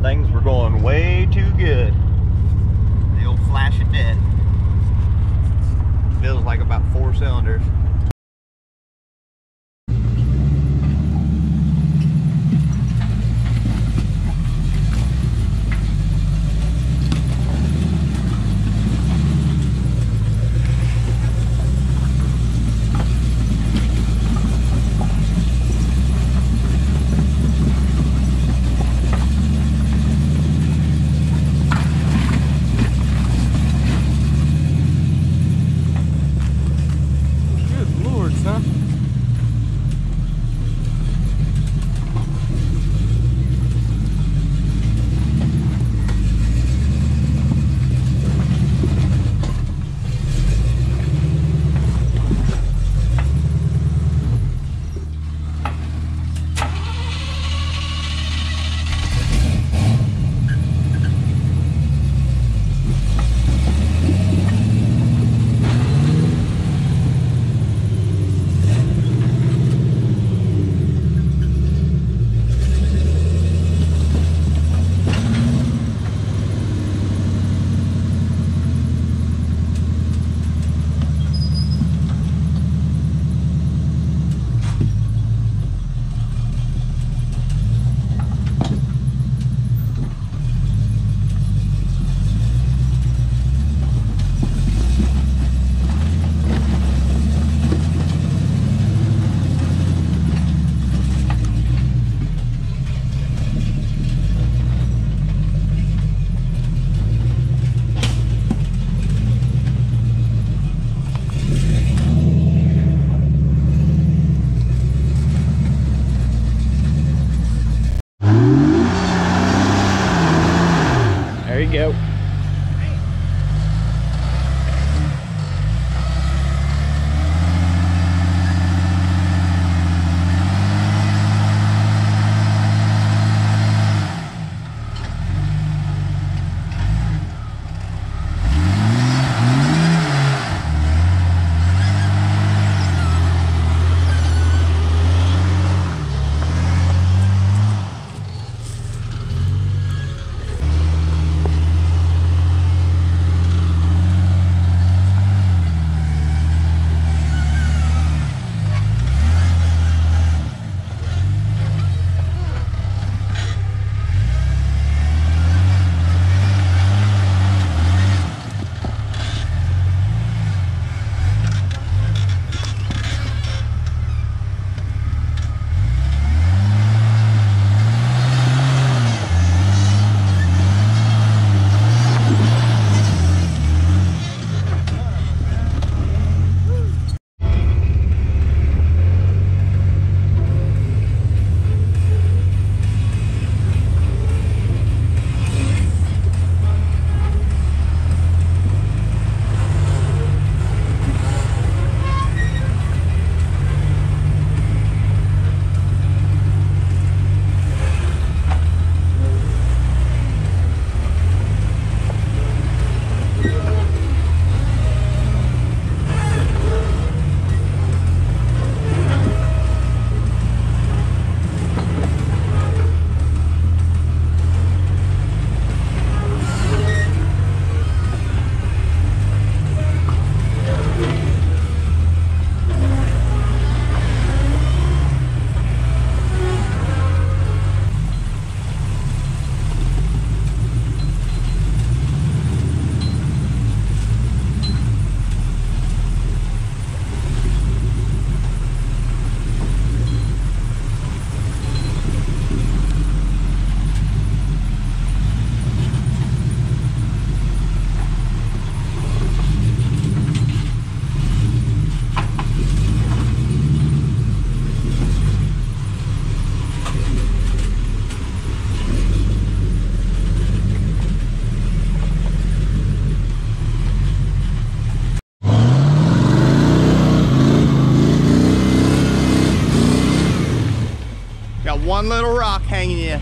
things were going way too good. The old flash of death. Feels like about 4 cylinders. There you go. One little rock hanging you.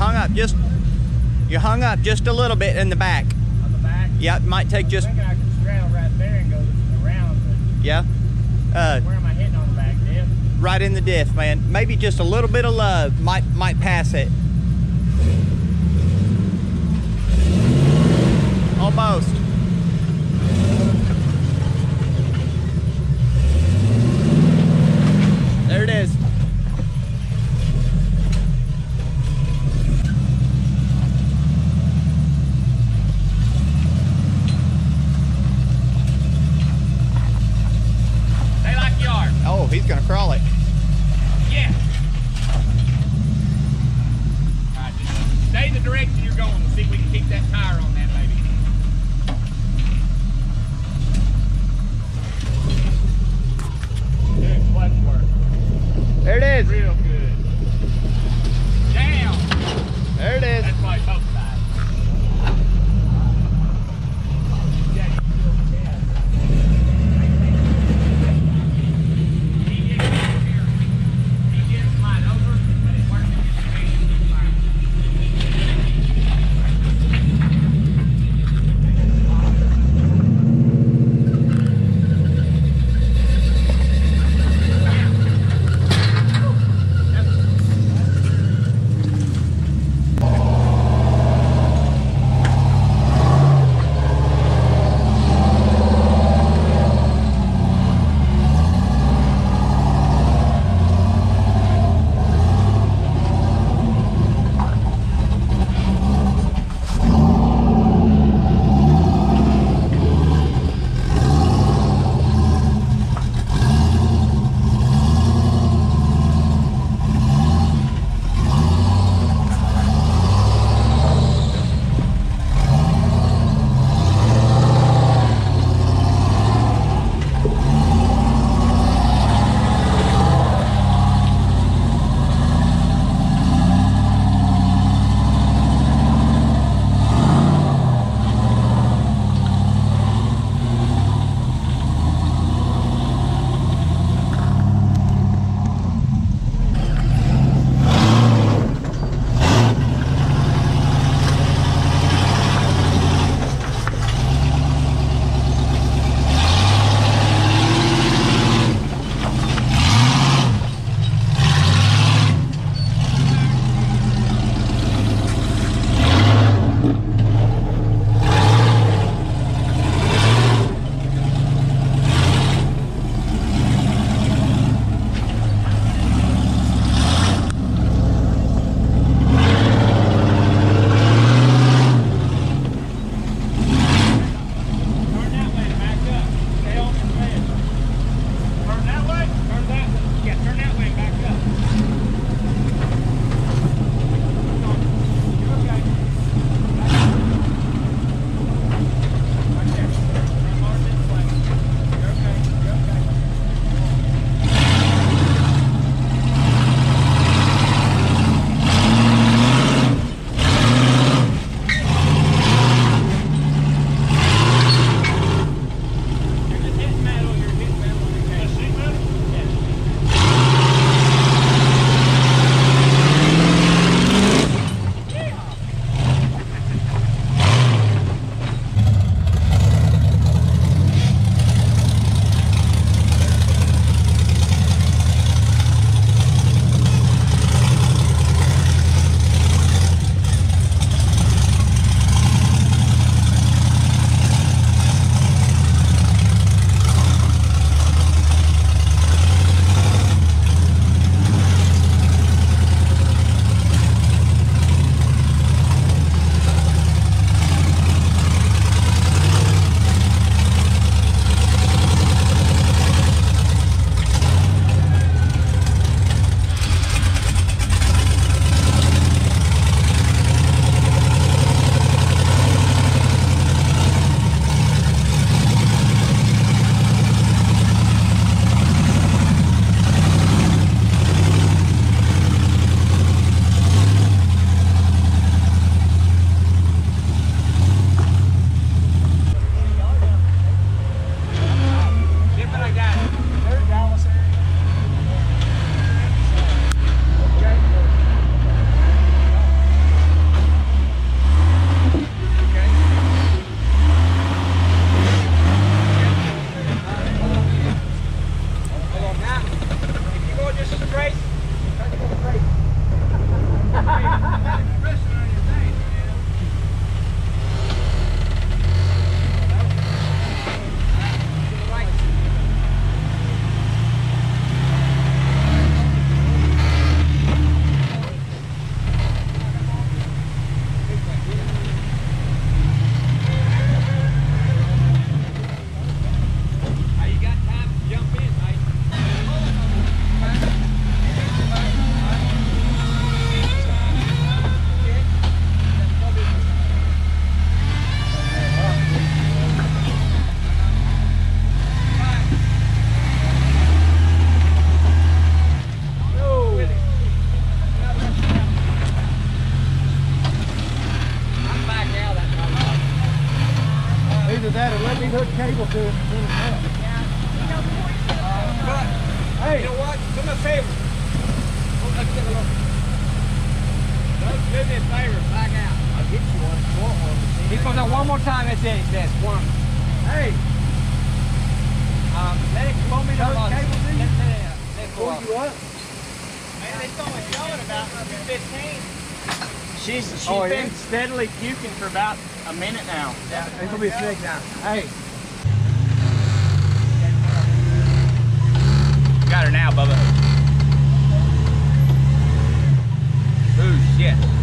You hung up just a little bit in the back. On the back? Yeah, it might take just. I think I can straddle right there and go around. But yeah. where am I hitting on the back, diff? Right in the diff, man. Maybe just a little bit of love might pass it. Almost. There it is. Stay like you are. Oh, he's gonna crawl it. Yeah. All right, just stay in the direction you're going. Let's see if we can keep that tire on that, baby. Good clutch work. There it is. Real good. Down. There it is. That's probably both sides. Yeah, you can feel the gas. He gets slide over, but it works in this hook cable to it and pull it up. But, Hey, you know what? Do me a favor. Do me a favor, back out. I'll get you one if you want one. He goes out one more time, that's it. That's one. hey, Let it pull me to hook the cable to you? Let it Pull you up? Man, it's only showing about 215. She's Oh, been yeah? steadily puking for about a minute now. Yeah, it's gonna be a snake now. Hey, Got her now, Bubba. Ooh, shit.